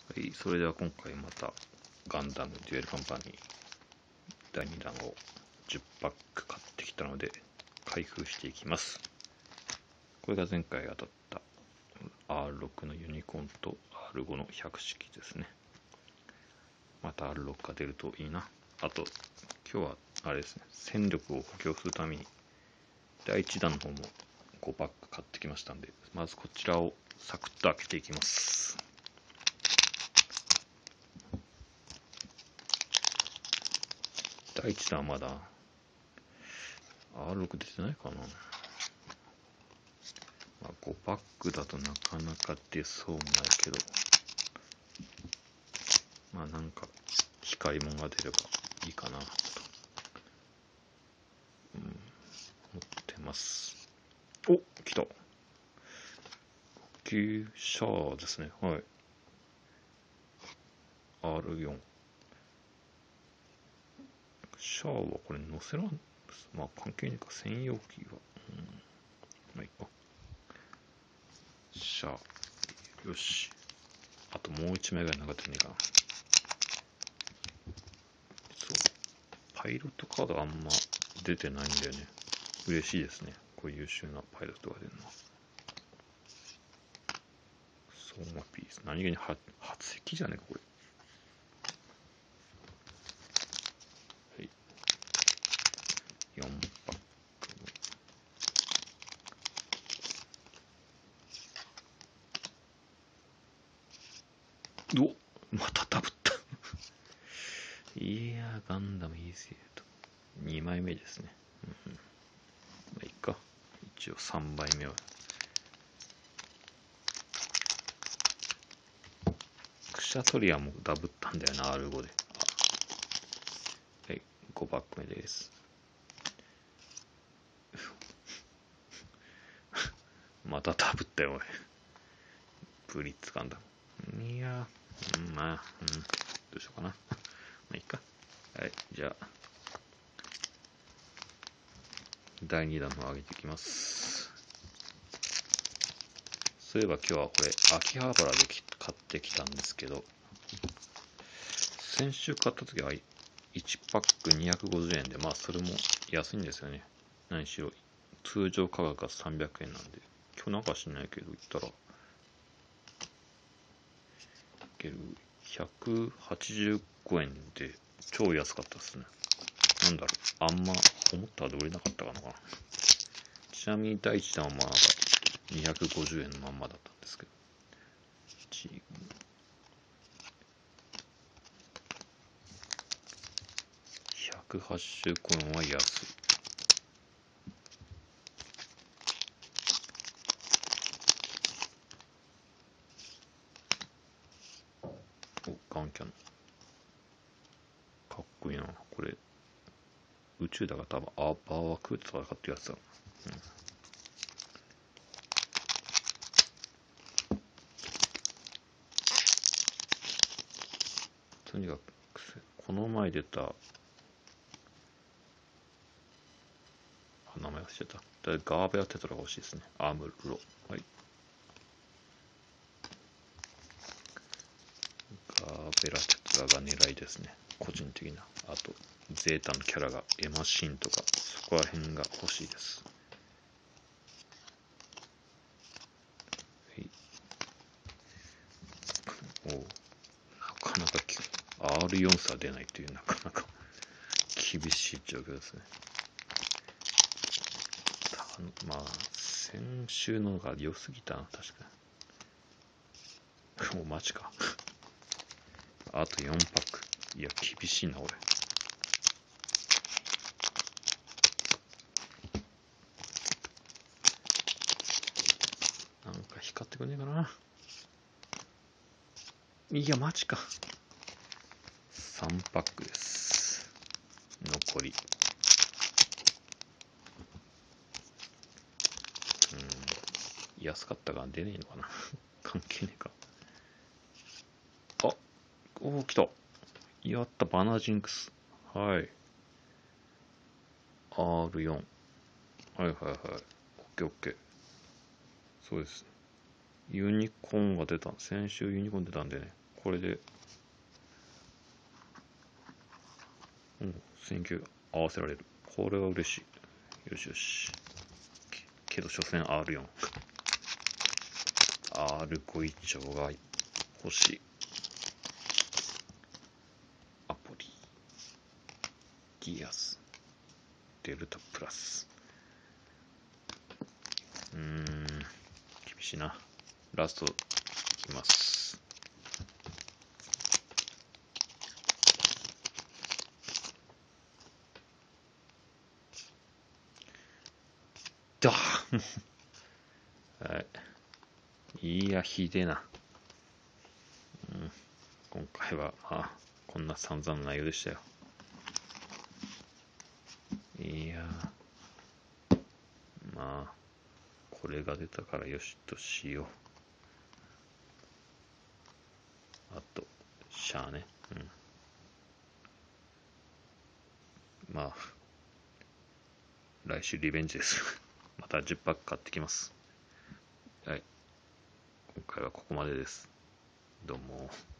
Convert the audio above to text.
はい、それでは今回またガンダムデュエルカンパニー第2弾を10パック買ってきたので開封していきます。これが前回当たった R6 のユニコーンと R5 の100式ですね。また R6 が出るといいな。あと今日はあれですね、戦力を補強するために第1弾の方も5パック買ってきましたんで、まずこちらをサクッと開けていきます。第1弾はまだ R6 出てないかな。5パックだとなかなか出そうもないけど、なんか光り物が出ればいいかなと、思ってます。お、来た。旧シャアですね。はい。R4。シャアはこれ載せらん、関係ないか、専用機は。いいか。シャア。よし。あともう一枚ぐらいなかったんねえかな。そう。パイロットカードあんま出てないんだよね。嬉しいですね。こういう優秀なパイロットが出るのは。ソーマピース。何気に初席じゃねえか、これ。はい。4パック。お、またダブったいやー、ガンダムいいですよと。2枚目ですね。いいか。一応3枚目は。クシャトリアもダブったんだよな、R5 で。はい、5パック目です。またダブったよ、おい。ブリッツガンダム。いやー、どうしようかな。いいか。はい、じゃあ、第2弾も上げていきます。そういえば今日はこれ、秋葉原で買ってきたんですけど、先週買った時は1パック250円で、それも安いんですよね。何しろ、通常価格が300円なんで、今日なんか知んないけど、言ったら、185円で超安かったですね。なんだろう、あんま思ったほど売れなかったかな。ちなみに第1弾は250円のまんまだったんですけど、185円は安い。ガンキャノンかっこいいな。これ宇宙だから多分バーワクーとか買ってるやつだ。とにかくこの前出た名前忘れちゃった。ガーベラテトラが欲しいですね。アームロ。はい。ガーベラテトラが狙いですね。個人的な。あと、ゼータのキャラがエマシンとか、そこら辺が欲しいです。はい。なかなかR4 差出ないという、なかなか厳しい状況ですね。先週のが良すぎたな、確かに。もうマジか。あと4パック。いや、厳しいな、俺。なんか光ってくんねえかな。いや、マジか。3パックです。残り。安かったから出ねえのかな。関係ねえか。来た。やった、バナージンクス。はい。R4。はいはいはい。オッケーオッケー。そうです。ユニコーンが出た。先週ユニコーン出たんでね。 これで、選挙合わせられる。これは嬉しい。よしよし。けど、所詮 R4。R5 以上が欲しい。アポリ。ギアス。デルタプラス。厳しいな。ラスト、いきます。だはい。いや、ひでえな。今回は、まあ、こんな散々な内容でしたよ。いやまあ、これが出たからよしとしよう。あと、シャアね。まあ、来週リベンジです。また10パック買ってきます。はい。今回はここまでです。どうも。